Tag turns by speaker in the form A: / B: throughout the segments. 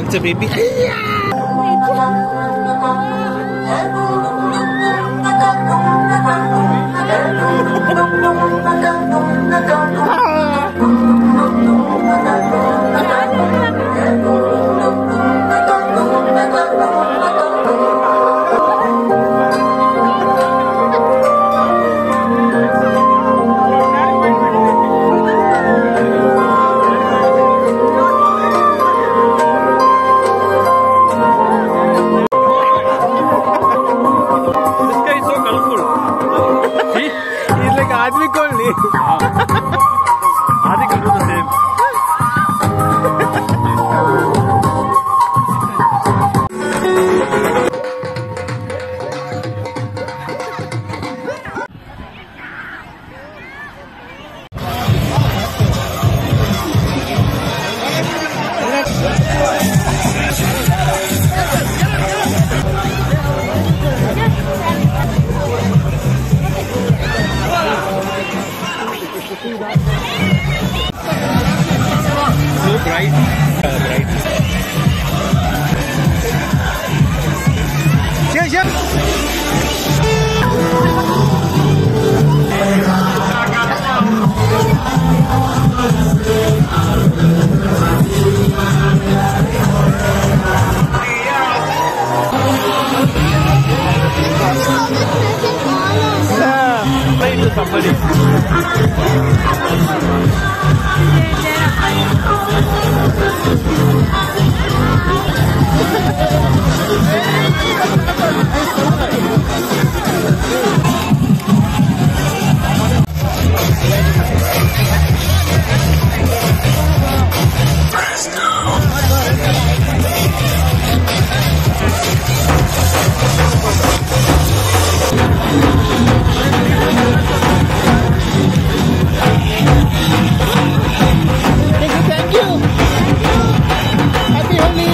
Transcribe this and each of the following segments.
A: It's a baby.
B: आदमी कौन ले? आदि कर दो तो same.
A: So bright. Bright.
B: Cheers, cheers.
A: Play to somebody.
B: Thank you. Happy Holi.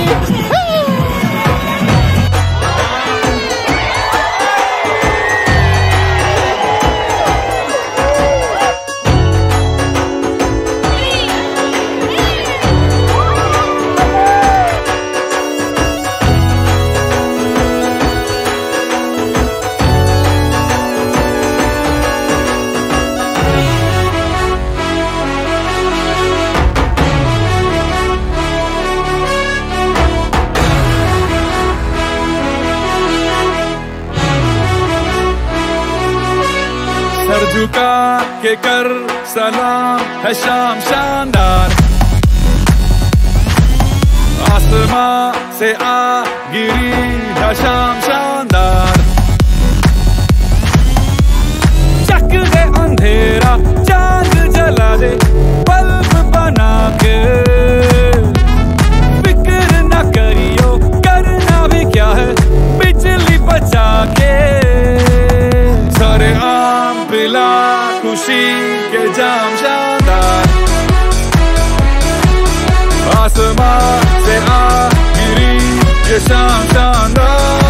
C: सर झुका के कर सलाम है शाम शानदार, आसमां से आ गिरी है शाम शानदार। चक दे अंधेरा चांद जला दे बल्ब बना के, फिक्र न करियो करना भी क्या है बिजली बचा के। सारे आम पिला खुशी के जाम शानदार, आसमां से आ गिरी ये शाम शानदार।